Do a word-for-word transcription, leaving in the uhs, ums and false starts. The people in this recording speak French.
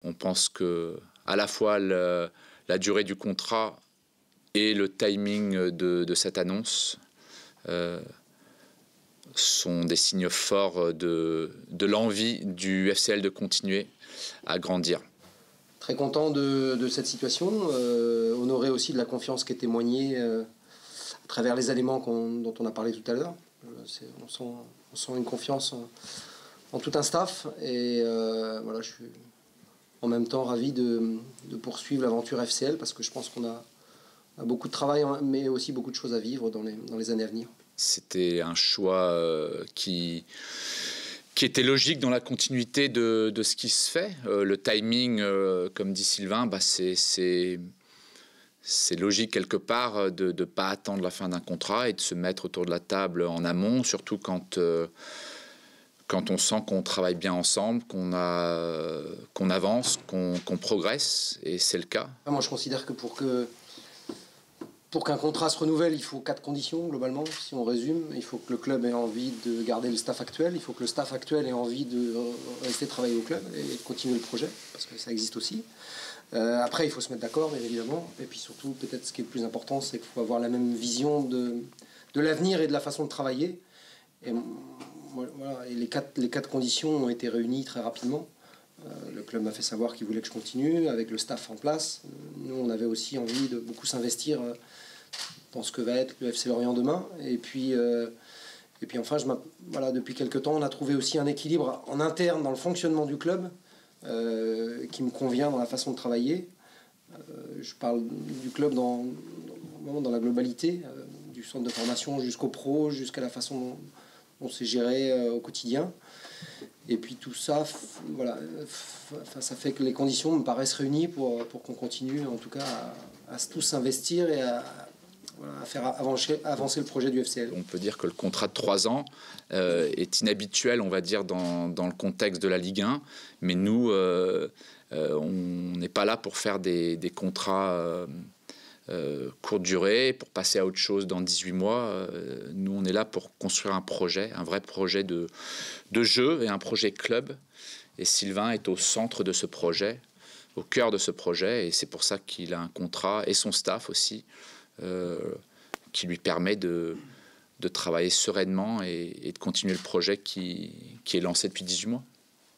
On pense que à la fois le, la durée du contrat et le timing de, de cette annonce euh, sont des signes forts de, de l'envie du F C L de continuer à grandir. Très content de, de cette situation, euh, honoré aussi de la confiance qui est témoignée euh, à travers les éléments qu'on, dont on a parlé tout à l'heure. On sent, on sent une confiance en, en tout un staff et euh, voilà, je suis en même temps ravi de, de poursuivre l'aventure F C L parce que je pense qu'on a, a beaucoup de travail mais aussi beaucoup de choses à vivre dans les, dans les années à venir. C'était un choix euh, qui... qui était logique dans la continuité de, de ce qui se fait. Euh, le timing, euh, comme dit Sylvain, bah c'est, c'est, c'est logique quelque part de ne pas attendre la fin d'un contrat et de se mettre autour de la table en amont, surtout quand, euh, quand on sent qu'on travaille bien ensemble, qu'on, a, euh, qu'on avance, qu'on, qu'on progresse, et c'est le cas. Moi, je considère que pour que Pour qu'un contrat se renouvelle, il faut quatre conditions globalement. Si on résume, il faut que le club ait envie de garder le staff actuel, il faut que le staff actuel ait envie de rester travailler au club et de continuer le projet, parce que ça existe aussi. Euh, après, il faut se mettre d'accord, bien évidemment. Et puis surtout, peut-être ce qui est le plus important, c'est qu'il faut avoir la même vision de, de l'avenir et de la façon de travailler. Et, voilà, et les, quatre, les quatre conditions ont été réunies très rapidement. Euh, le club m'a fait savoir qu'il voulait que je continue avec le staff en place. Nous, on avait aussi envie de beaucoup s'investir euh, dans ce que va être le F C Lorient demain. Et puis, euh, et puis enfin, je voilà, depuis quelques temps, on a trouvé aussi un équilibre en interne dans le fonctionnement du club euh, qui me convient dans la façon de travailler. Euh, je parle du club dans, dans, dans la globalité, euh, du centre de formation jusqu'au pro, jusqu'à la façon dont, dont c'est géré euh, au quotidien. Et puis tout ça, voilà, ça fait que les conditions me paraissent réunies pour, pour qu'on continue en tout cas à, à tous s'investir et à, voilà, à faire avancer, avancer le projet du F C L. On peut dire que le contrat de trois ans euh, est inhabituel, on va dire, dans, dans le contexte de la Ligue un. Mais nous, euh, euh, on n'est pas là pour faire des, des contrats euh, euh, courte durée, pour passer à autre chose dans dix-huit mois. Euh, nous, on est là pour construire un projet, un vrai projet de, de jeu et un projet club. Et Sylvain est au centre de ce projet, au cœur de ce projet. Et c'est pour ça qu'il a un contrat, et son staff aussi, euh, qui lui permet de, de travailler sereinement et, et de continuer le projet qui, qui est lancé depuis dix-huit mois.